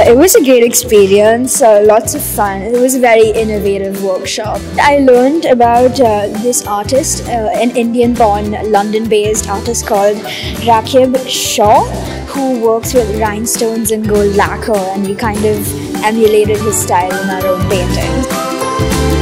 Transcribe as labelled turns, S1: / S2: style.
S1: It was a great experience, lots of fun. It was a very innovative workshop. I learned about this artist, an Indian-born, London-based artist called Raqib Shaw, who works with rhinestones and gold lacquer, and we kind of emulated his style in our own paintings.